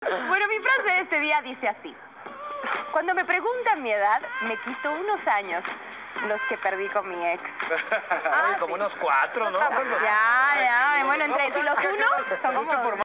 Bueno, mi frase de este día dice así. Cuando me preguntan mi edad, me quito unos años, los que perdí con mi ex. Como unos 4, ¿no? Ya, bueno, entre si los unos son como...